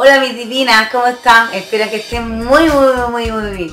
Hola mis divinas, ¿cómo están? Espero que estén muy bien.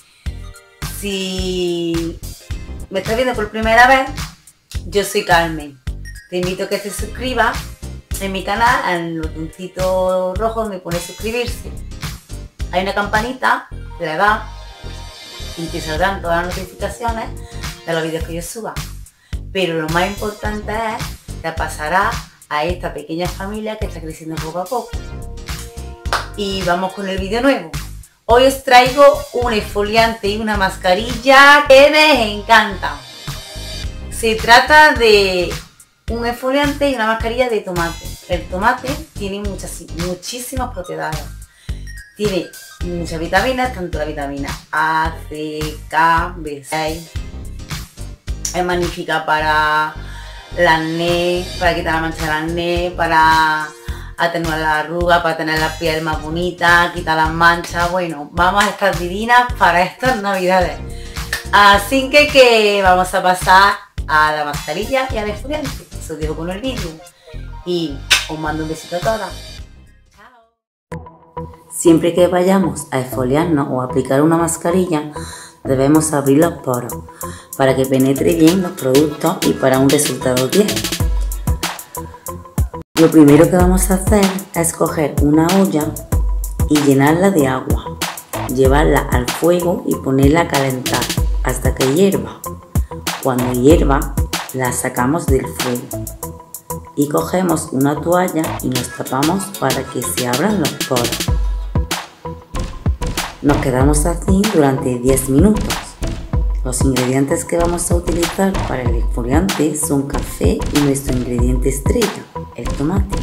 Si me estás viendo por primera vez, yo soy Carmen. Te invito a que te suscribas en mi canal, en el botoncito rojo donde pone suscribirse. Hay una campanita, te la das y te saldrán todas las notificaciones de los vídeos que yo suba. Pero lo más importante es que pasará a esta pequeña familia que está creciendo poco a poco. Y vamos con el vídeo nuevo. Hoy os traigo un exfoliante y una mascarilla que me encantan. Se trata de un exfoliante y una mascarilla de tomate. El tomate tiene muchísimas propiedades. Tiene muchas vitaminas, tanto la vitamina A, C, K, B6. Es magnífica para el acné, para quitar la mancha del acné, para atenuar la arruga, para tener la piel más bonita, quitar las manchas. Bueno, vamos a estar divinas para estas navidades. Así que vamos a pasar a la mascarilla y al exfoliante. Eso os dejo con el vídeo y os mando un besito a todas. Chao. Siempre que vayamos a exfoliarnos o aplicar una mascarilla, debemos abrir los poros para que penetre bien los productos y para un resultado 10. Lo primero que vamos a hacer es coger una olla y llenarla de agua, llevarla al fuego y ponerla a calentar hasta que hierva. Cuando hierva, la sacamos del fuego y cogemos una toalla y nos tapamos para que se abran los poros. Nos quedamos así durante 10 minutos. Los ingredientes que vamos a utilizar para el exfoliante son café y nuestro ingrediente estrella, el tomate.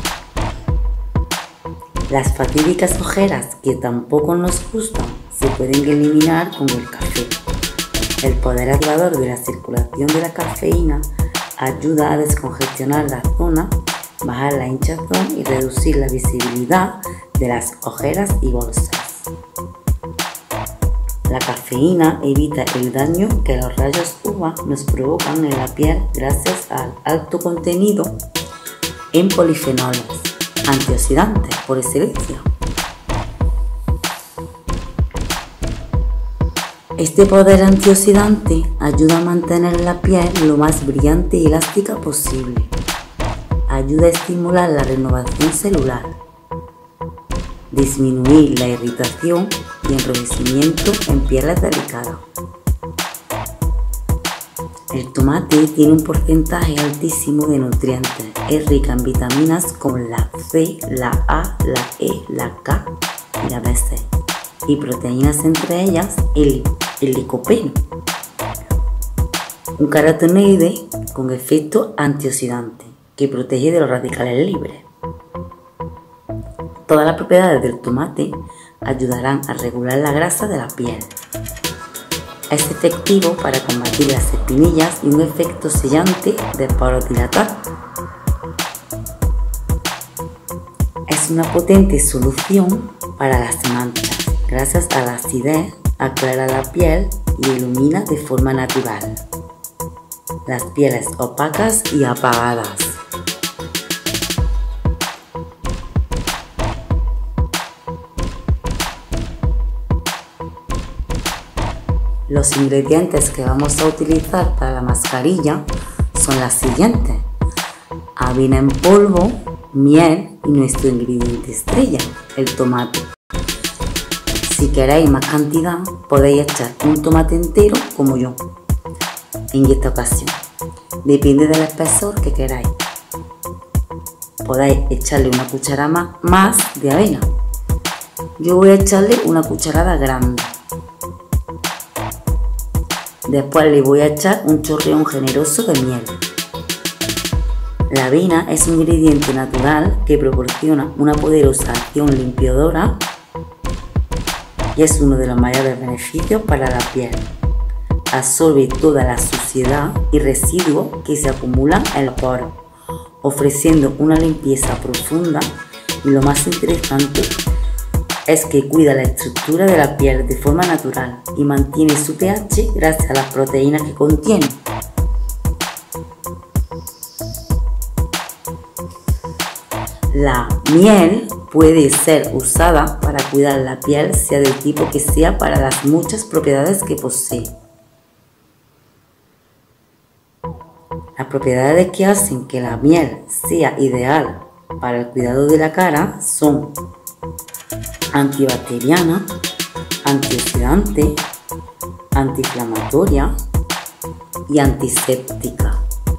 Las fatídicas ojeras que tampoco nos gustan se pueden eliminar con el café. El poder activador de la circulación de la cafeína ayuda a descongestionar la zona, bajar la hinchazón y reducir la visibilidad de las ojeras y bolsas. La cafeína evita el daño que los rayos UVA nos provocan en la piel gracias al alto contenido en polifenoles, antioxidantes por excelencia. Este poder antioxidante ayuda a mantener la piel lo más brillante y elástica posible. Ayuda a estimular la renovación celular, disminuir la irritación y enrojecimiento en pieles delicadas. El tomate tiene un porcentaje altísimo de nutrientes. Es rica en vitaminas como la C, la A, la E, la K y la B6. Y proteínas, entre ellas el licopeno, un carotenoide con efecto antioxidante que protege de los radicales libres. Todas las propiedades del tomate ayudarán a regular la grasa de la piel. Es efectivo para combatir las espinillas y un efecto sellante de poros dilatados. Es una potente solución para las manchas. Gracias a la acidez, aclara la piel y ilumina de forma natural las pieles opacas y apagadas. Los ingredientes que vamos a utilizar para la mascarilla son las siguientes: avena en polvo, miel y nuestro ingrediente estrella, el tomate. Si queréis más cantidad, podéis echar un tomate entero como yo en esta ocasión. Depende del espesor que queráis. Podéis echarle una cucharada más de avena. Yo voy a echarle una cucharada grande. Después le voy a echar un chorreón generoso de miel. La avena es un ingrediente natural que proporciona una poderosa acción limpiadora y es uno de los mayores beneficios para la piel. Absorbe toda la suciedad y residuos que se acumulan en los poros, ofreciendo una limpieza profunda, y lo más interesante es que cuida la estructura de la piel de forma natural y mantiene su pH gracias a las proteínas que contiene. La miel puede ser usada para cuidar la piel, sea del tipo que sea, para las muchas propiedades que posee. Las propiedades que hacen que la miel sea ideal para el cuidado de la cara son antibacteriana, antioxidante, antiinflamatoria y antiséptica.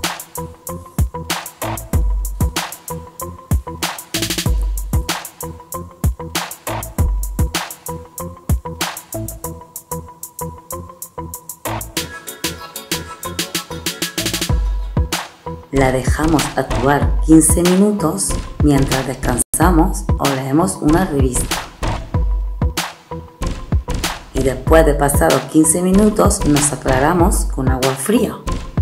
La dejamos actuar 15 minutos mientras descansamos o leemos una revista. Y después de pasados 15 minutos nos aclaramos con agua fría.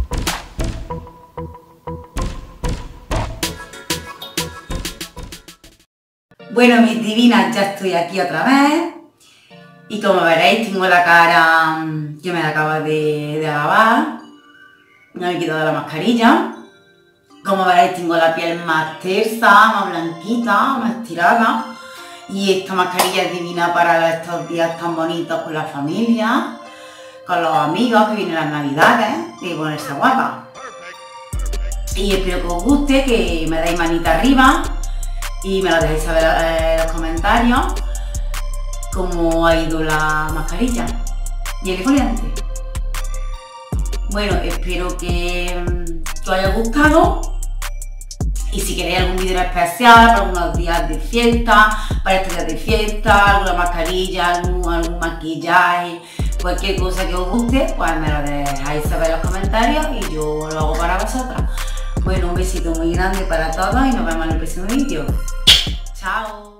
Bueno, mis divinas, ya estoy aquí otra vez. Y como veréis, tengo la cara que me la acabo de lavar. No me he quitado la mascarilla. Como veréis, tengo la piel más tersa, más blanquita, más estirada. Y esta mascarilla es divina para estos días tan bonitos con la familia, con los amigos, que vienen las navidades, y ponerse guapa. Y espero que os guste, que me deis manita arriba y me lo dejéis saber en los comentarios cómo ha ido la mascarilla y el exfoliante. Bueno, espero que os haya gustado. Y si queréis algún vídeo especial para algunos días de fiesta, para estos días de fiesta, alguna mascarilla, algún maquillaje, cualquier cosa que os guste, pues me lo dejáis saber en los comentarios y yo lo hago para vosotras. Bueno, un besito muy grande para todos y nos vemos en el próximo vídeo. ¡Chao!